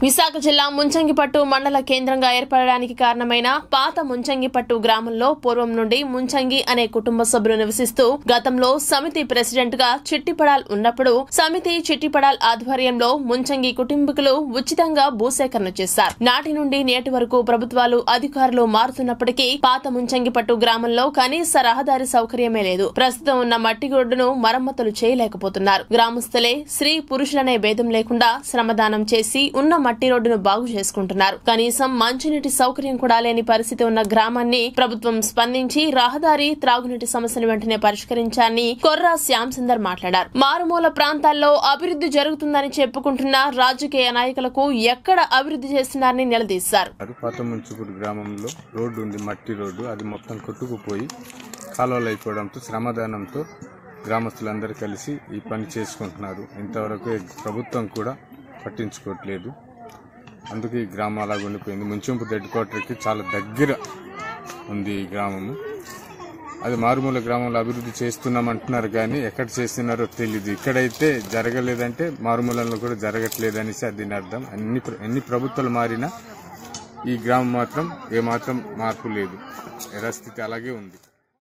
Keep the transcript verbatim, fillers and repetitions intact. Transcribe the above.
విశాఖ జిల్లా ముంచంగిపట్టు మండల కేంద్రంగా ఏర్పడడానికి కారణమైన పాత ముంచంగిపట్టు గ్రామంలో పూర్వం నుండి ముంచంగి అనే కుటుంబ సభ్యులు నివసిస్తూ గతంలో సమితి ప్రెసిడెంట్ గా చిట్టిపడాల్ ఉన్నప్పుడు సమితి చిట్టిపడాల్ ఆధ్వర్యంలో ముంచంగి కుటుంబీకులు ఉచితంగా భూసేకరణ చేశారు. నాటి నుండి నేటి వరకు ప్రభుత్వాలు అధికారులు మారుతున్నప్పటికీ పాత ముంచంగిపట్టు గ్రామంలో కనీస రహదారి సౌకర్యమే లేదు. ప్రస్తుతం ఉన్న మట్టి రోడ్డును మరమ్మతులు చేయలేకపోతున్నారు. గ్రామస్తులే స్త్రీ పురుషులనే భేదం లేకుండా శ్రమదానం చేసి ఉన్న మట్టి రోడ్డును బాగు చేసుకుంటున్నారు. కనీసం మంచినీటి సౌకర్యం కూడా లేని పరిస్థితి ఉన్న గ్రామాన్ని ప్రభుత్వం స్పందించి రహదారి, త్రాగునీటి సమస్యను వెంటనే పరిష్కరించాలని కొర్రా శ్యామ్ సుందర్ మాట్లాడారు. మారుమూల ప్రాంతాల్లో అభివృద్ధి జరుగుతుందని చెప్పుకుంటున్న రాజకీయ నాయకులకు ఎక్కడ అభివృద్ధి చేస్తున్నారని నిలదీశారు. గ్రామంలో రోడ్డు ఉంది, మట్టి రోడ్డు, అది మొత్తం కొట్టుకుపోయి కాలువలు అయిపోవడంతో శ్రమదానంతో గ్రామస్తులందరూ కలిసి ఈ పని చేసుకుంటున్నారు. ఇంతవరకు ప్రభుత్వం కూడా పట్టించుకోవట్లేదు. అందుకే ఈ గ్రామం అలాగ ఉండిపోయింది. ముంచింపు హెడ్ క్వార్టర్కి చాలా దగ్గర ఉంది ఈ గ్రామము. అది మారుమూల గ్రామంలో అభివృద్ధి చేస్తున్నామంటున్నారు కానీ ఎక్కడ చేస్తున్నారో తెలియదు. ఇక్కడైతే జరగలేదంటే మారుమూలలో కూడా జరగట్లేదనేసి దీని అర్థం. అన్ని ఎన్ని ప్రభుత్వాలు మారినా ఈ గ్రామం మాత్రం ఏమాత్రం మార్పు లేదు. యథాస్థితి అలాగే ఉంది.